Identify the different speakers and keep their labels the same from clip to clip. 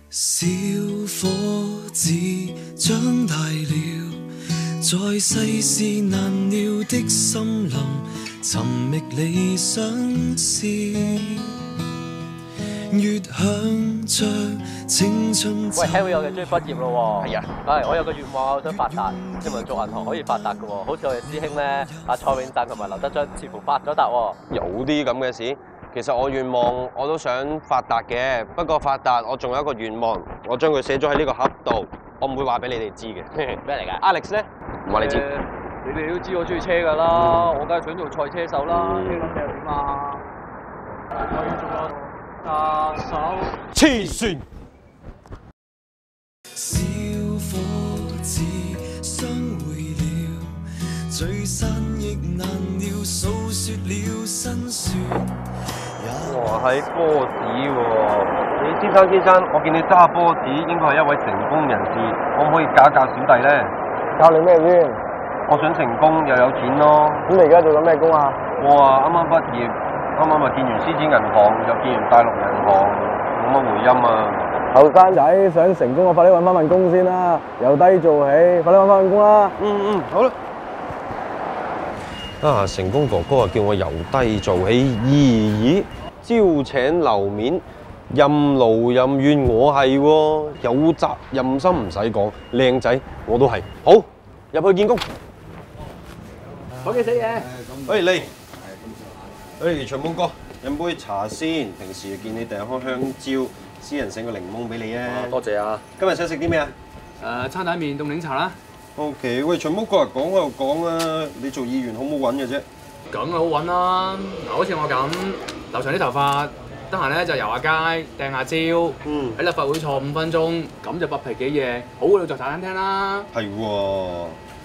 Speaker 1: 小伙子長大了，在世事難料的森林，尋覓理想事，越向着青春。
Speaker 2: 喂 ，Harry， 我哋終於畢業咯喎！係啊，係我有個願望，我想發達，因為做銀行可以發達嘅喎，好似我哋師兄咧，阿蔡永贊同埋劉德章，似乎發咗達喎。
Speaker 3: 有啲咁嘅事。其實我願望我都想發達嘅，不過發達我仲有一個願望，我將佢寫咗喺呢個盒度，我唔會話俾你哋知嘅。
Speaker 2: 咩嚟㗎
Speaker 3: ？Alex 咧，唔話你知。
Speaker 2: 你哋都知我中意車㗎啦，我梗係想做賽車手啦。車諗你又點啊？我要做個駕手。
Speaker 3: 黐線！
Speaker 1: 小伙子相會了，聚散亦難料，訴說了辛酸。
Speaker 3: 哇，喺波子喎！你先生，我見你揸波子，應該係一位成功人士，可唔可以教一教小弟咧？
Speaker 4: 教你咩先？
Speaker 3: 我想成功又有錢咯。
Speaker 4: 咁你而家做緊咩工啊？
Speaker 3: 我啊，啱啱畢業，啱啱咪見完獅子銀行，又見完大陸銀行，冇乜回音啊！
Speaker 4: 後生仔想成功，我快啲揾翻份工先啦，由低做起，快啲揾翻份工啦！
Speaker 3: 好啦。啊，成功哥哥啊，叫我由低做起，咦？招請樓面，任勞任怨，我係喎，有責任心唔使講，靚仔我都係。好，入去見工。
Speaker 4: 講幾死嘢？
Speaker 3: 喂，嚟。徐夢哥，飲杯茶先。平時見你訂開香蕉，私人整個檸檬俾你啊。
Speaker 2: 多謝啊！
Speaker 3: 今日想食啲咩啊？
Speaker 2: 餐蛋麵凍檸茶啦。
Speaker 3: OK， 喂，徐夢哥講我又講啊，你做議員好唔好揾嘅啫？
Speaker 5: 梗係好揾啦！嗱，好似我咁留長啲頭髮，得閒咧就遊下街、掟下蕉，喺立法會坐5分鐘，咁就百皮幾夜，好過你做茶餐廳啦。
Speaker 3: 係喎。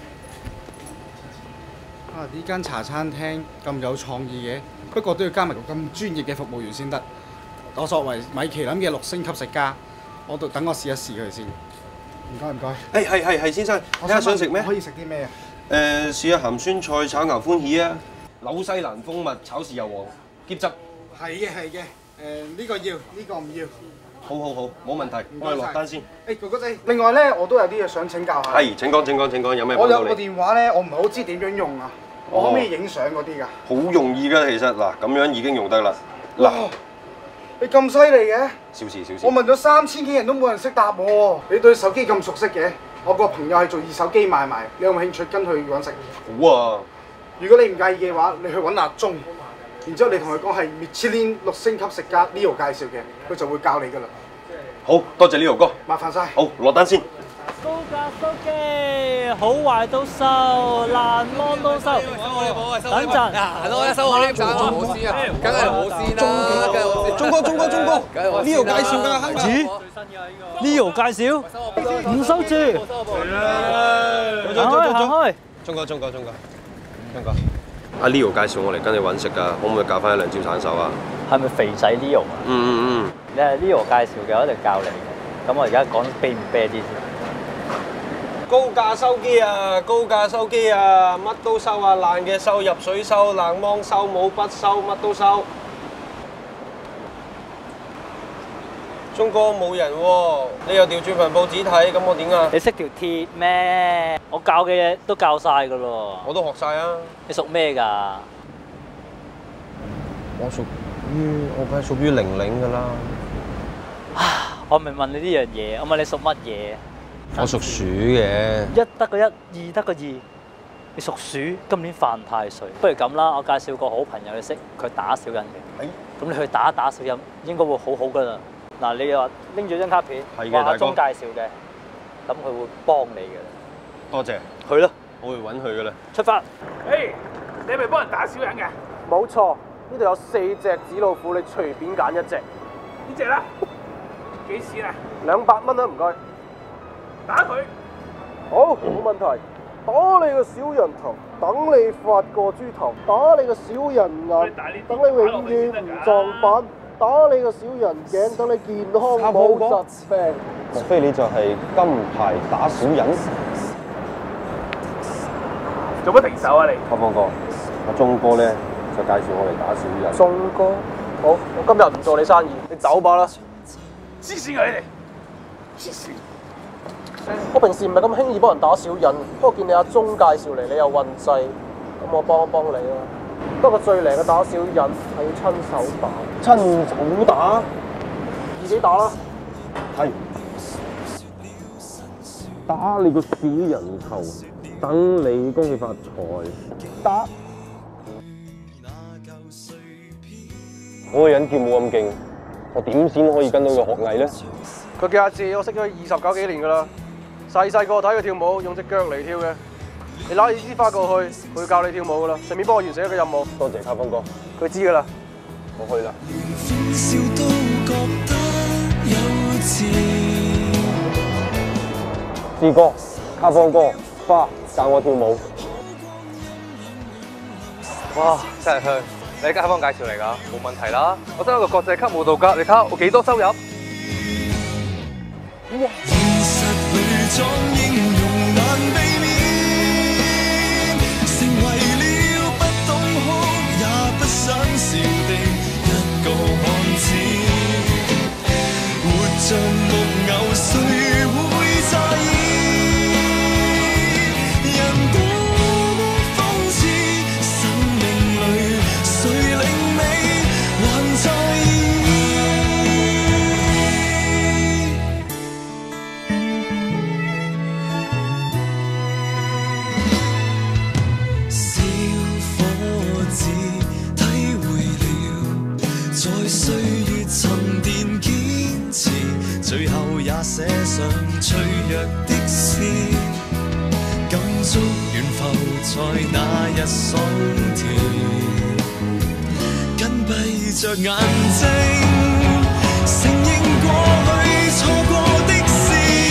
Speaker 6: 啊！呢間茶餐廳咁有創意嘅，不過都要加埋個咁專業嘅服務員先得。我作為米其林嘅6星級食家，等我試一試佢先。唔該。
Speaker 3: 係，先生，睇下想食咩？
Speaker 6: 可以食啲咩啊？
Speaker 3: 試下鹹酸菜炒牛歡喜啊！紐西蘭蜂蜜炒豉油皇，夾汁。
Speaker 6: 係嘅。呢個要，呢個唔要。
Speaker 3: 好，冇問題。我哋落單先。
Speaker 6: 哥哥仔，另外咧，我都有啲嘢想請教下。
Speaker 3: 係，請講，有咩幫到你？
Speaker 6: 我有個電話咧，我唔係好知點樣用啊。我可唔可以影相嗰啲㗎？
Speaker 3: 好容易㗎，其實嗱，咁樣已經用得啦。
Speaker 6: 嗱，你咁犀利嘅？
Speaker 3: 小事。
Speaker 6: 我問咗3000幾人都冇人識答喎。你對手機咁熟悉嘅？我個朋友係做二手機買賣，你有冇興趣跟佢揾食？
Speaker 3: 好啊！
Speaker 6: 如果你唔介意嘅話，你去揾阿鐘，然之後你同佢講係米其林6星級食家 Leo 介紹嘅，佢就會教你㗎啦。
Speaker 3: 好多謝 Leo 哥，
Speaker 6: 麻煩晒。
Speaker 3: 好，落單先。
Speaker 2: 高價收機，好壞都收，爛芒都收。等陣，
Speaker 7: 我收我呢盞，我先啊，梗係我先啦。
Speaker 3: 鐘哥，Leo 介紹㗎，慳錢。
Speaker 2: Leo 介紹，唔收住。行開。
Speaker 3: 鐘哥，阿 Leo 介紹我嚟跟你揾食㗎，可唔可以教翻1-2招散手啊？
Speaker 2: 係咪肥仔 Leo 啊？你係 Leo 介紹嘅，我一定教你嘅。咁我而家講啤唔啤啲先。
Speaker 3: 高價收機啊！乜都收啊，爛嘅收，入水收，冷芒收，冇筆收，乜都收。鐘哥冇人喎，你又調轉份報紙睇，咁我點啊？
Speaker 2: 你識條鐵咩？我教嘅嘢都教晒㗎咯。
Speaker 3: 我都學晒啊！
Speaker 2: 你屬咩㗎？
Speaker 3: 我梗係屬於00㗎啦。
Speaker 2: 我咪問你呢樣嘢，我問你屬乜嘢？
Speaker 3: 我屬鼠嘅。
Speaker 2: 1得個1，2得個2。你屬鼠，今年犯太歲。不如咁啦，我介紹個好朋友你識，佢打小人嘅。咁你去打小人，應該會好好㗎啦。嗱，你又話拎住張卡片，話阿鐘介紹嘅，咁佢會幫你嘅。
Speaker 3: 多謝。
Speaker 2: 去啦，
Speaker 3: 我會揾佢㗎啦。
Speaker 2: 出發。
Speaker 5: 你係咪幫人打小人嘅？
Speaker 4: 冇錯，呢度有4隻紙老虎，你隨便揀1隻。
Speaker 5: 呢隻啦，幾錢啊
Speaker 4: ？200蚊啦，唔該。
Speaker 5: 打佢。
Speaker 4: 好，冇問題。打你個小人頭，等你發個豬頭；打你個小人眼，等你永遠唔撞板；打你個小人頸，等你健康冇疾病。
Speaker 3: 莫非你就係金牌打小人？
Speaker 5: 做乜停手啊你？
Speaker 3: 阿芳哥，阿鐘哥咧就介紹我嚟打小人。
Speaker 4: 鐘哥，好，我今日唔做你生意，你走吧啦。
Speaker 5: 黐線㗎你哋！
Speaker 4: 我平時唔係咁輕易幫人打小人，不過見你阿鐘介紹嚟，你又運滯，咁我幫一幫你啦。不過最靚嘅打小人係要親手打。
Speaker 3: 親手打，
Speaker 4: 自己打啦。
Speaker 3: 係打你個小人頭，等你恭喜發財。打我個人跳舞咁勁，我點先可以跟到佢學藝咧？
Speaker 4: 佢叫阿志，我識咗佢29幾年㗎啦。細個睇佢跳舞，用隻腳嚟跳嘅。你攞支花過去，佢會教你跳舞㗎啦。順便幫我完成一個任務。
Speaker 3: 多謝卡峰哥，
Speaker 4: 佢知㗎啦。
Speaker 3: 我去啦。
Speaker 1: 歡笑都覺得幼稚。
Speaker 3: 志哥、卡峰哥、花教我跳舞。
Speaker 7: 哇！真係香，你街坊介紹嚟㗎，冇問題啦。我真係一個國際級舞蹈家，你睇下我幾多收入？
Speaker 1: 現實裏裝英雄難避免，成為了不懂哭也不想笑的一個漢子。活像木偶，誰會在意？人多麼諷刺，生命裏誰令你還在意？歲月沉澱堅持，最後也寫上脆弱的詩，感觸懸浮在那日桑田，緊閉着眼睛，承認過去錯過的事，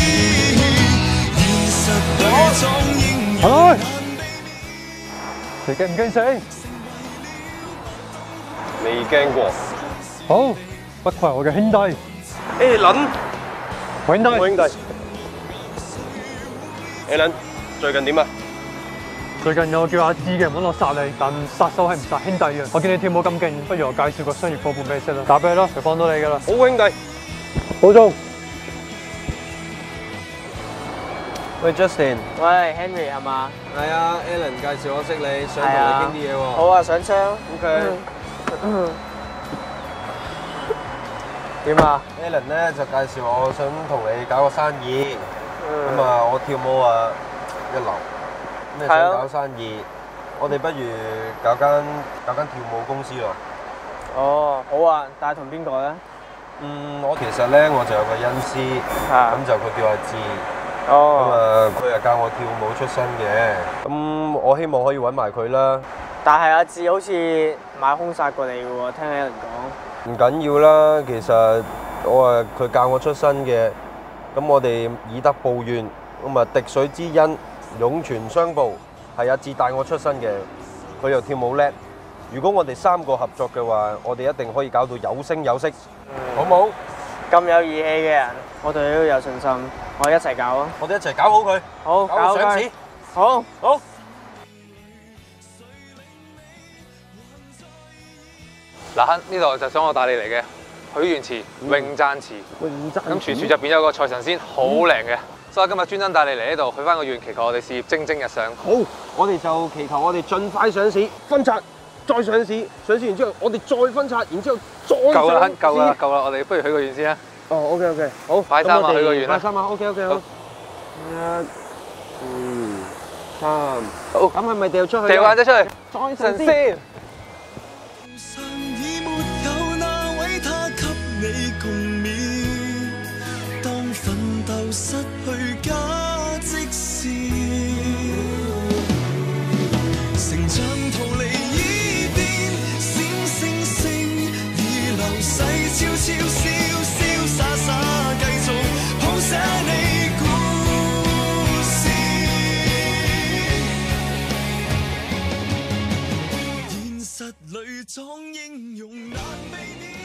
Speaker 1: 現實裏裝英雄。
Speaker 8: 你驚唔驚死？
Speaker 3: 未驚過。
Speaker 8: 好，不愧係我嘅兄弟。
Speaker 3: Alan，
Speaker 8: 我兄弟。
Speaker 3: 我兄弟。Alan，最近點啊？
Speaker 8: 最近有個叫阿志嘅人揾我殺你，但殺手係唔殺兄弟嘅。我見你跳舞咁勁，不如我介紹個商業夥伴俾你識啦。打俾佢啦，佢幫到你噶啦。
Speaker 3: 好兄弟，
Speaker 8: 保重。
Speaker 3: 喂 Justin，
Speaker 9: 喂 Henry 係嘛？
Speaker 3: 係啊 ，Alan 介紹我識你，想同你傾啲嘢喎。
Speaker 9: 好啊，上槍。
Speaker 3: OK。
Speaker 9: 點啊
Speaker 3: ？Alan 咧就介紹我想同你搞個生意，咁啊我跳舞啊一流，咁你想搞生意，我哋不如搞間跳舞公司咯。
Speaker 9: 哦，好啊，但係同邊個咧？
Speaker 3: 我其實咧我就有個恩師，咁就佢叫阿志，咁啊佢係教我跳舞出身嘅，咁我希望可以揾埋佢啦。
Speaker 9: 但係阿志好似買兇殺過你嘅喎，聽有人講。
Speaker 3: 唔緊要啦，其實我佢教我出身嘅，咁我哋以德報怨，咁啊滴水之恩，湧泉相報，係阿志帶我出身嘅，佢又跳舞叻。如果我哋3個合作嘅話，我哋一定可以搞到有聲有色，好冇？
Speaker 9: 咁有義氣嘅人，我對你都有信心，我哋一齊搞啊！
Speaker 3: 我哋一齊搞好佢，
Speaker 9: 好，
Speaker 3: 搞到上市，
Speaker 9: 好，
Speaker 3: 好。
Speaker 7: 嗱，呢度就想我帶你嚟嘅許願池詠讚池。咁傳說入邊有個財神仙好靚嘅，所以今日專登帶你嚟呢度許翻個願，祈求我哋事業蒸蒸日上。
Speaker 3: 好，我哋就祈求我哋盡快上市，分拆再上市，上市完之後我哋再分拆，然之後再
Speaker 7: 夠啦，夠啦，夠啦，我哋不如許個願先啦。
Speaker 3: 哦 ，OK， 好，
Speaker 7: 拜三啊，許個願啦。
Speaker 3: 拜三啊 ，OK， 好。1、2、3，好，咁係咪掉出去？
Speaker 7: 掉眼仔出去，
Speaker 3: 再神仙。
Speaker 1: 已沒有那位他給你共勉，當奮鬥失去價值時，成長逃離伊甸，閃星星已流逝，悄悄瀟瀟灑灑繼續譜寫你故事，現實裏裝英勇難避免。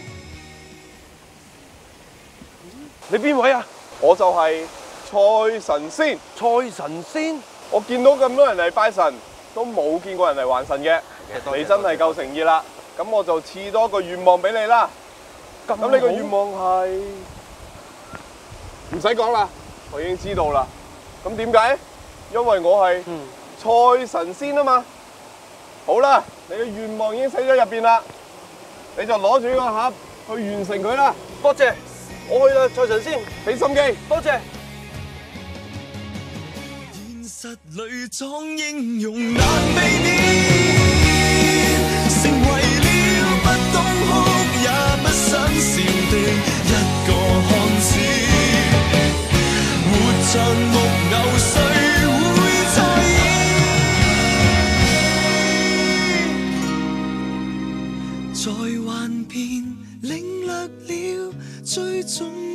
Speaker 10: 你邊位啊？我就係蔡神仙。
Speaker 3: 蔡神仙，
Speaker 10: 我見到咁多人嚟拜神，都冇見過人嚟還神嘅。你真係夠誠意啦！咁我就賜多個願望俾你啦。咁你個願望係？ 唔使講啦，我已經知道啦。咁點解？因為我係蔡神仙啊嘛。好啦，你嘅願望已經寫咗入邊啦，你就攞住呢個盒去完成佢啦。
Speaker 4: 多謝，我去啦，蔡神仙，
Speaker 10: 俾心機。
Speaker 4: 多謝。
Speaker 1: 現實裏裝英勇難避免，成為了不懂哭也不想笑的一個漢子，活像木偶誰會在意？在幻變領略了最重